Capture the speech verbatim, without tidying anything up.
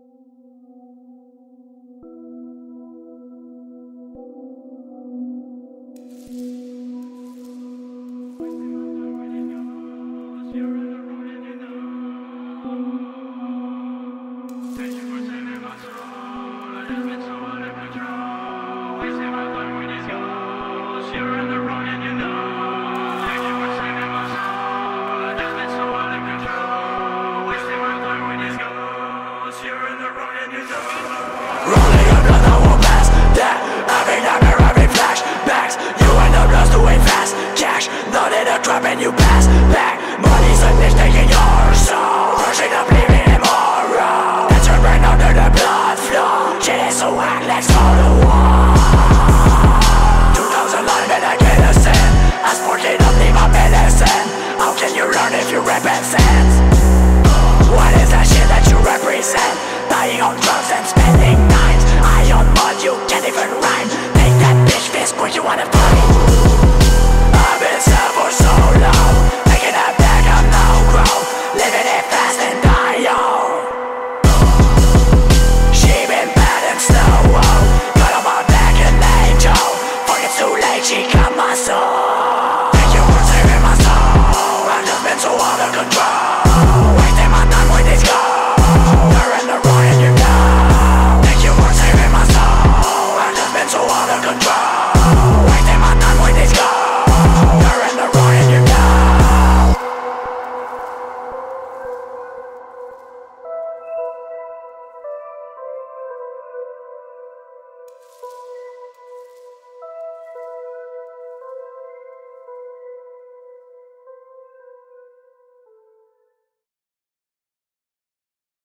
Rolling up, nothing won't pass. That every nightmare, every flashbacks. You end up lost away fast. Cash, not in a trap and you pass.